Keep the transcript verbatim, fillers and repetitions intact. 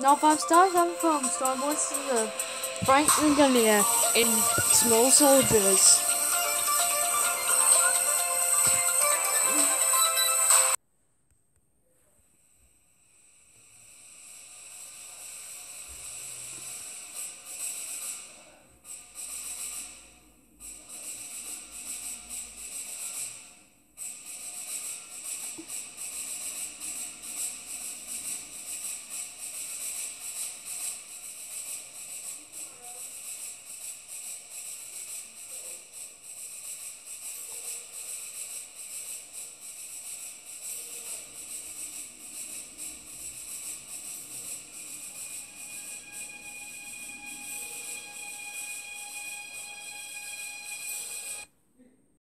Not five stars. I'm from Star Wars. Franklin Gunnier in Small Soldiers.